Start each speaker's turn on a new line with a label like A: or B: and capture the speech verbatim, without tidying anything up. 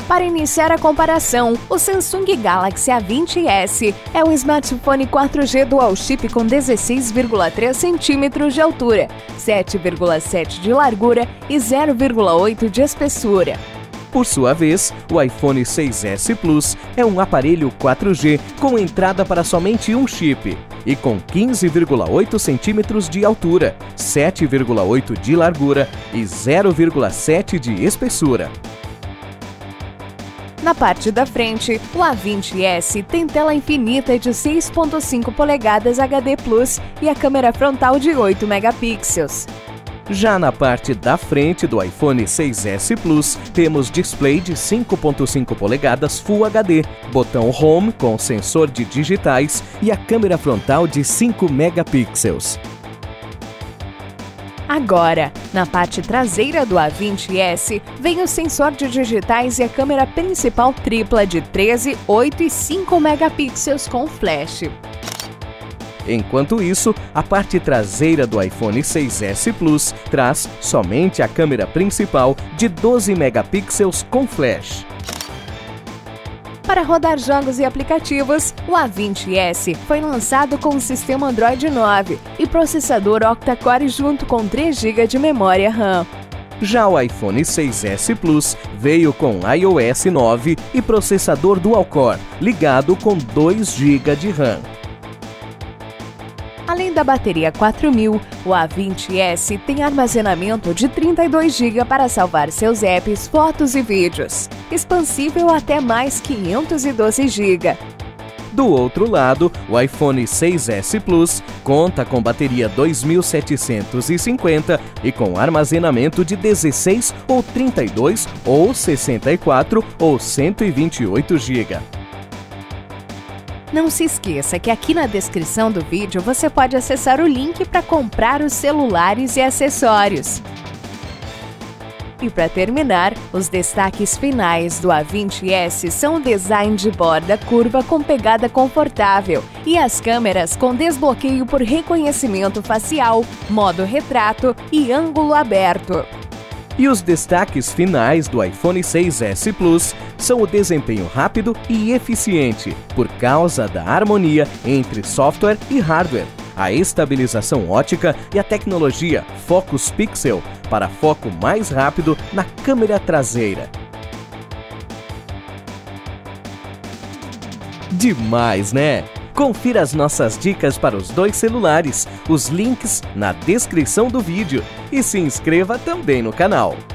A: Para iniciar a comparação, o Samsung Galaxy A vinte S é um smartphone quatro G Dual Chip com dezesseis vírgula três centímetros de altura, sete vírgula sete de largura e zero vírgula oito de espessura.
B: Por sua vez, o iPhone seis S Plus é um aparelho quatro G com entrada para somente um chip e com quinze vírgula oito centímetros de altura, sete vírgula oito de largura e zero vírgula sete de espessura.
A: Na parte da frente, o A vinte S tem tela infinita de seis vírgula cinco polegadas H D plus e a câmera frontal de oito megapixels.
B: Já na parte da frente do iPhone seis S Plus, temos display de cinco vírgula cinco polegadas Full H D, botão Home com sensor de digitais e a câmera frontal de cinco megapixels.
A: Agora, na parte traseira do A vinte S, vem o sensor de digitais e a câmera principal tripla de treze, oito e cinco megapixels com flash.
B: Enquanto isso, a parte traseira do iPhone seis S Plus traz somente a câmera principal de doze megapixels com flash.
A: Para rodar jogos e aplicativos, o A vinte S foi lançado com o sistema Android nove e processador octa-core junto com três gigas de memória RAM.
B: Já o iPhone seis S Plus veio com iOS nove e processador dual-core, ligado com dois gigas de RAM.
A: Além da bateria quatro mil, o A vinte S tem armazenamento de trinta e dois gigas para salvar seus apps, fotos e vídeos, expansível até mais quinhentos e doze gigas.
B: Do outro lado, o iPhone seis S Plus conta com bateria dois mil setecentos e cinquenta e com armazenamento de dezesseis ou trinta e dois ou sessenta e quatro ou cento e vinte e oito gigas.
A: Não se esqueça que aqui na descrição do vídeo você pode acessar o link para comprar os celulares e acessórios. E para terminar, os destaques finais do A vinte S são o design de borda curva com pegada confortável e as câmeras com desbloqueio por reconhecimento facial, modo retrato e ângulo aberto.
B: E os destaques finais do iPhone seis S Plus são o desempenho rápido e eficiente, por causa da harmonia entre software e hardware, a estabilização ótica e a tecnologia Focus Pixel para foco mais rápido na câmera traseira. Demais, né? Confira as nossas dicas para os dois celulares, os links na descrição do vídeo e se inscreva também no canal.